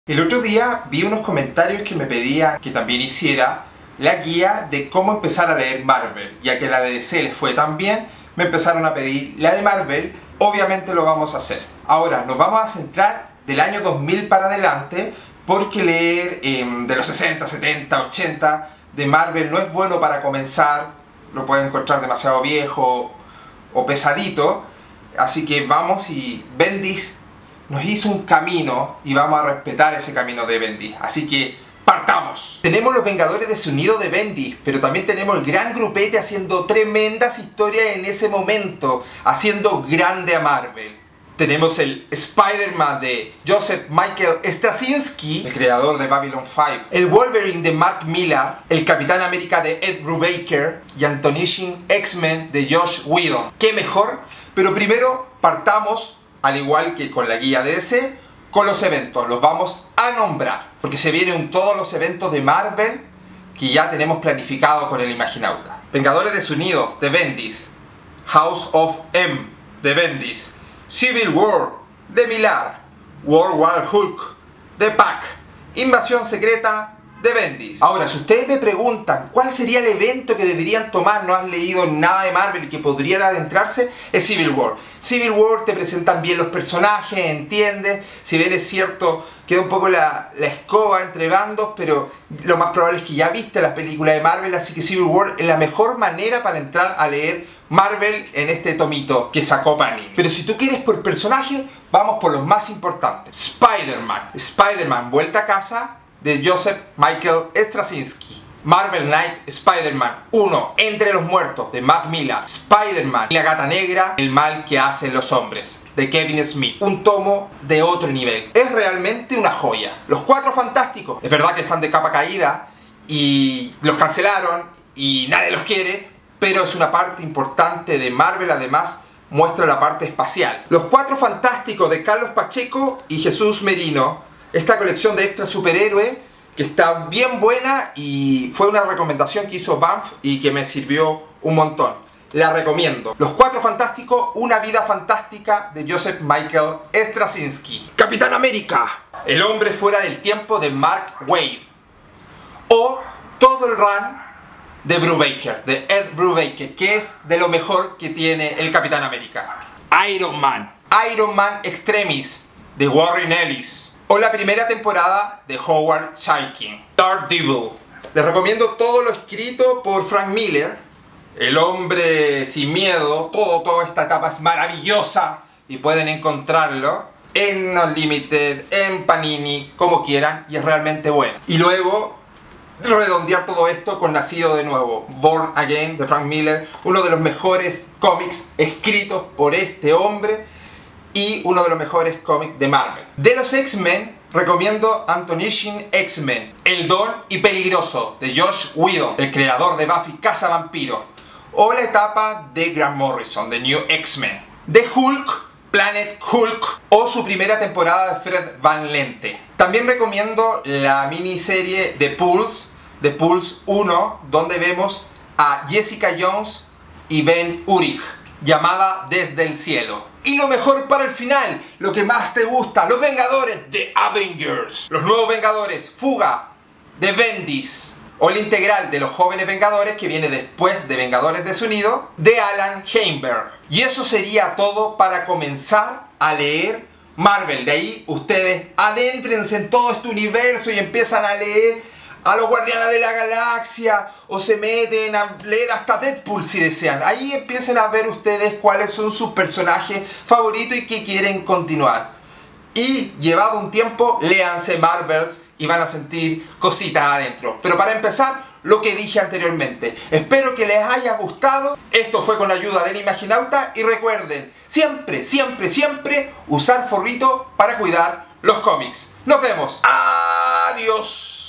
El otro día vi unos comentarios que me pedían que también hiciera la guía de cómo empezar a leer Marvel. Ya que la de DC les fue tan bien, me empezaron a pedir la de Marvel. Obviamente lo vamos a hacer. Ahora nos vamos a centrar del año 2000 para adelante, porque leer de los 60, 70, 80 de Marvel no es bueno para comenzar. Lo pueden encontrar demasiado viejo o pesadito. Así que vamos, y Bendis nos hizo un camino y vamos a respetar ese camino de Bendis. Así que partamos. Tenemos los Vengadores desunidos de Bendis, pero también tenemos el gran grupete haciendo tremendas historias en ese momento, haciendo grande a Marvel. Tenemos el Spider-Man de Joseph Michael Straczynski, el creador de Babylon 5, el Wolverine de Mark Millar, el Capitán América de Ed Brubaker y Astonishing X-Men de Joss Whedon. ¿Qué mejor? Pero primero partamos, al igual que con la guía de DC, con los eventos. Los vamos a nombrar, porque se vienen todos los eventos de Marvel que ya tenemos planificado con el Imaginauta. Vengadores desunidos de Bendis, House of M de Bendis, Civil War de Millar, World War Hulk de Pack, Invasión Secreta de Bendis. Ahora, si ustedes me preguntan cuál sería el evento que deberían tomar, no han leído nada de Marvel y que podrían adentrarse, es Civil War. Civil War te presentan bien los personajes, entiendes, si bien es cierto, queda un poco la escoba entre bandos, pero lo más probable es que ya viste las películas de Marvel, así que Civil War es la mejor manera para entrar a leer Marvel en este tomito que sacó Panini. Pero si tú quieres por personaje, vamos por los más importantes. Spider-Man Vuelta a Casa de Joseph Michael Straczynski. Marvel Knight Spider-Man 1, Entre los Muertos de Mark Millar. Spider-Man y la Gata Negra, El mal que hacen los hombres de Kevin Smith. Un tomo de otro nivel. Es realmente una joya. Los Cuatro Fantásticos, es verdad que están de capa caída y los cancelaron y nadie los quiere, pero es una parte importante de Marvel. Además muestra la parte espacial. Los Cuatro Fantásticos de Carlos Pacheco y Jesús Merino. Esta colección de extra superhéroes que está bien buena y fue una recomendación que hizo Banff y que me sirvió un montón. La recomiendo. Los Cuatro Fantásticos, Una vida fantástica de Joseph Michael Straczynski. Capitán América, El hombre fuera del tiempo de Mark Waid. O todo el run de Brubaker, de Ed Brubaker, que es de lo mejor que tiene el Capitán América. Iron Man Extremis de Warren Ellis. O la primera temporada de Howard Chaykin, Daredevil. Les recomiendo todo lo escrito por Frank Miller, El hombre sin miedo. Toda esta etapa es maravillosa y pueden encontrarlo en Unlimited, en Panini, como quieran, y es realmente bueno. Y luego redondear todo esto con Nacido de Nuevo, Born Again de Frank Miller, uno de los mejores cómics escritos por este hombre y uno de los mejores cómics de Marvel. De los X-Men, recomiendo Astonishing X-Men, El Don y Peligroso de Joss Whedon, el creador de Buffy Cazavampiro, o la etapa de Grant Morrison, de New X-Men. De Hulk, Planet Hulk, o su primera temporada de Fred Van Lente. También recomiendo la miniserie de Pulse 1, donde vemos a Jessica Jones y Ben Urich, llamada Desde el Cielo. Y lo mejor para el final, lo que más te gusta, los Vengadores de Avengers. Los Nuevos Vengadores, Fuga de Bendis. O el integral de los Jóvenes Vengadores, que viene después de Vengadores desunidos, de Alan Heinberg. Y eso sería todo para comenzar a leer Marvel. De ahí ustedes adéntrense en todo este universo y empiezan a leer a los Guardianes de la Galaxia, o se meten a leer hasta Deadpool si desean. Ahí empiecen a ver ustedes cuáles son sus personajes favoritos y que quieren continuar. Y llevado un tiempo, léanse Marvels y van a sentir cositas adentro. Pero para empezar, lo que dije anteriormente. Espero que les haya gustado. Esto fue con la ayuda del Imaginauta. Y recuerden, siempre, siempre, siempre usar forrito para cuidar los cómics. Nos vemos. Adiós.